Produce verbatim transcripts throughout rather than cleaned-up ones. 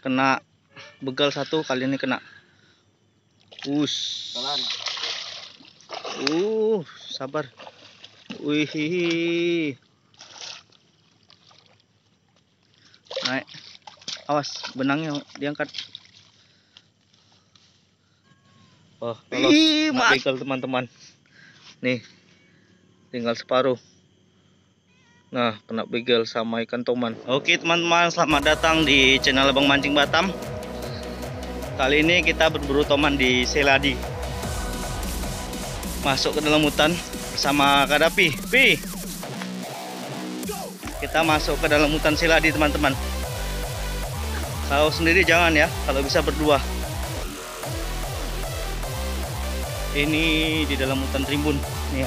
Kena begal satu, kali ini kena. Us. Uh, sabar. Wih. Naik. Awas, benangnya diangkat. Oh, lolos. Kena begal teman-teman. Nih. Tinggal separuh. Nah, kena begal sama ikan toman. Oke teman-teman, selamat datang di channel Abang Mancing Batam. Kali ini kita berburu toman di Seladi. Masuk ke dalam hutan bersama Kak Dapi. Pi. Kita masuk ke dalam hutan Seladi teman-teman. Kalau sendiri jangan ya, kalau bisa berdua. Ini di dalam hutan Rimbun. Nih ya.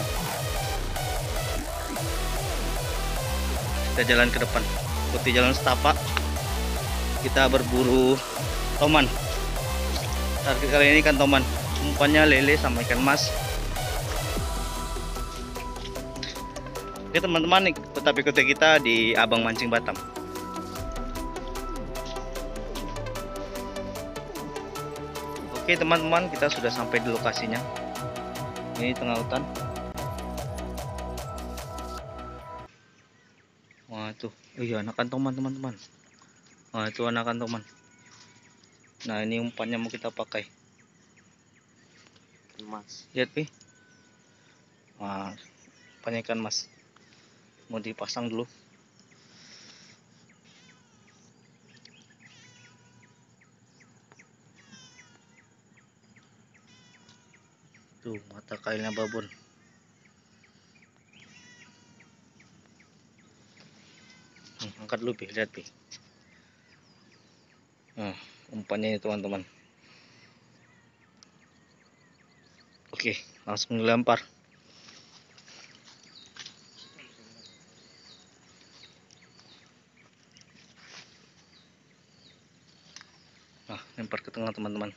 Kita jalan ke depan, ikuti jalan setapak. Kita berburu toman. Target kali ini ikan toman, umpannya lele sama ikan mas. Oke teman-teman, tetap ikuti kita di Abang Mancing Batam. Oke teman-teman, kita sudah sampai di lokasinya. Ini tengah hutan. Wah itu, oh iya anakan toman teman-teman. Wah itu anakan toman. Nah ini umpannya mau kita pakai. Mas. Lihat pi. Wah, umpannya ikan mas. Mau dipasang dulu. Tuh mata kailnya babon. Hmm, angkat dulu pi, lihat pi. Nah, umpannya ini teman-teman. Oke, langsung dilempar. Nah, lempar ke tengah teman-teman.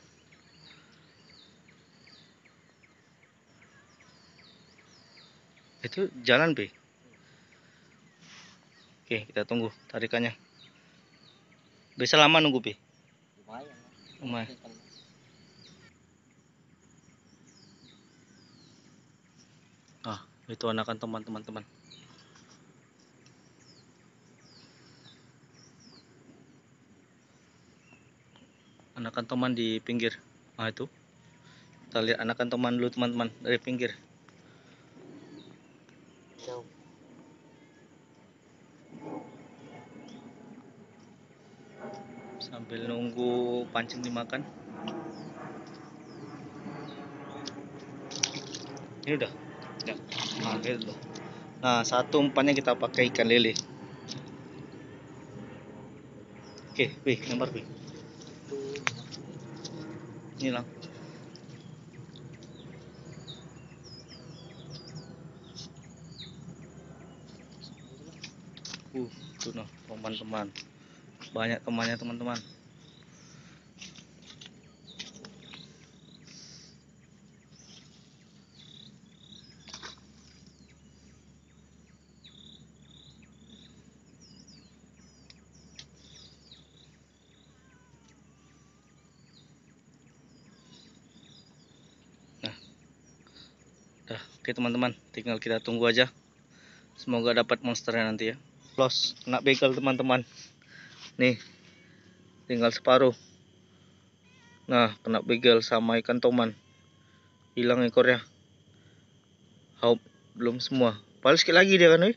Itu jalan pi. Oke, kita tunggu tarikannya. Bisa lama nunggu pi? Lumayan. Lumayan. Ah, itu anakan toman teman-teman. Anakan toman di pinggir. Nah itu. Kita lihat anakan toman dulu teman-teman dari pinggir. Jauh. Sambil nunggu pancing dimakan. Ini udah. Ya. Nah, gitu. Nah, satu umpannya kita pakai ikan lele. Oke, wih, lempar wih. Ini lang. Uh, tuh noh, teman-teman. Banyak temannya teman-teman. Nah, udah, oke teman-teman, tinggal kita tunggu aja. Semoga dapat monsternya nanti ya. Los, kena begal teman-teman. Nih, tinggal separuh. Nah, kena begal sama ikan toman. Hilang ekornya. Haup, belum semua. Paling sekali lagi dia kan, wih.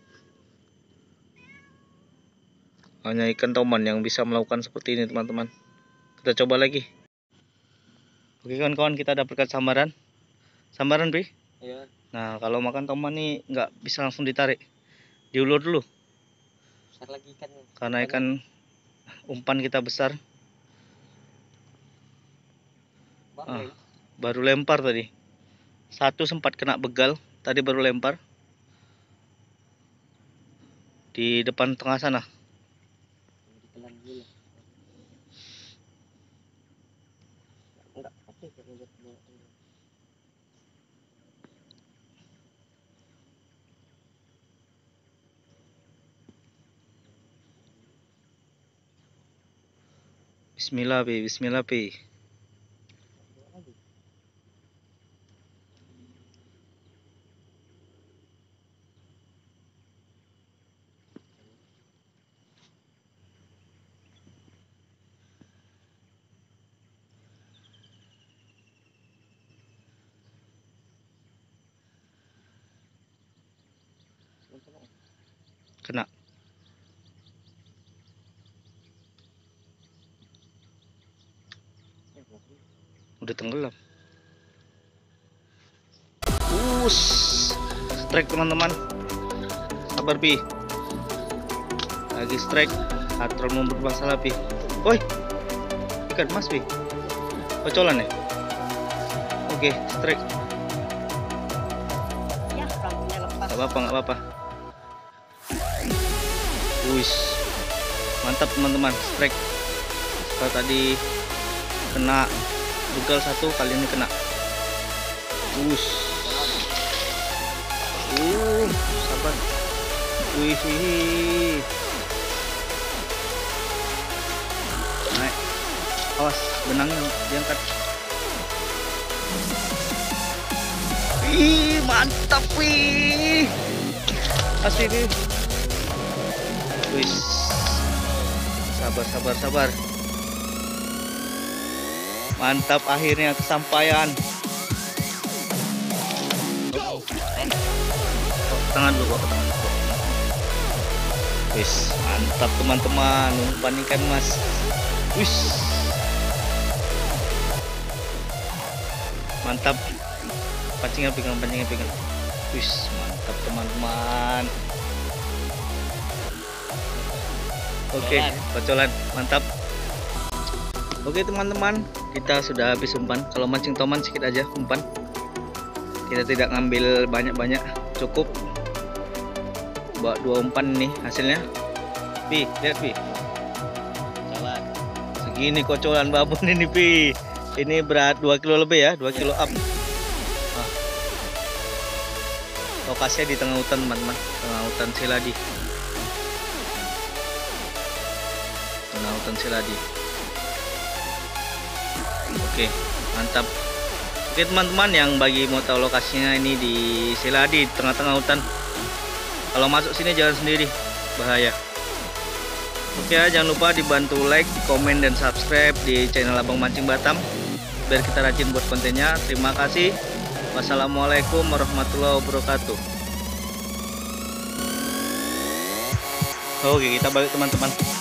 Hanya ikan toman yang bisa melakukan seperti ini teman-teman. Kita coba lagi. Oke kawan-kawan, kita dapatkan sambaran. Sambaran pi. Iya. Nah kalau makan toman nih nggak bisa langsung ditarik, diulur dulu. Besar lagi ikannya. Karena ikan umpan kita besar. Baru, ah, baru lempar tadi. Satu sempat kena begal, tadi baru lempar. Di depan tengah sana. Bismillah pi, bismillah pi. Kena. Udah tenggelam. Us, strike teman-teman. Sabar pi. Lagi strike. Atron mau bermasalah pi. Woi, ikan mas pi. Kocolan ya. Oke, strike. Ya, rambunya lepas. Gak apa-apa, gak apa-apa. Wis, mantap teman-teman, strike. Kalau tadi kena begal satu, kali ini kena. Us, uh, sabar. Wih, wih. Naik, awas, benangnya diangkat. Wih, mantap wih. Asli nih. Wis, sabar sabar sabar. Mantap, akhirnya kesampaian. Oh, tangan dulu kok, tangan dulu. Wis, mantap teman-teman, umpan ikan mas. Wis, mantap. Pancingnya pegang, pancingnya pegang. Wis, mantap teman-teman. Oke, kocolan, mantap. Oke teman-teman, kita sudah habis umpan. Kalau mancing toman sedikit aja umpan. Kita tidak ngambil banyak-banyak, cukup. Bawa dua umpan nih hasilnya. Pi, lihat pi. Kocolan. Segini kocolan babon ini pi. Ini berat dua kilo lebih ya, dua kilo up. Ah. Lokasinya di tengah hutan teman-teman, tengah hutan Seladi. Tengah hutan Seladi. Oke, mantap. Oke teman-teman, yang bagi mau tahu lokasinya, ini di Seladi, tengah-tengah hutan. Kalau masuk sini jangan sendiri, bahaya. Oke, jangan lupa dibantu like, komen, dan subscribe di channel Abang Mancing Batam biar kita rajin buat kontennya. Terima kasih. Wassalamualaikum warahmatullahi wabarakatuh. Oke, kita balik teman-teman.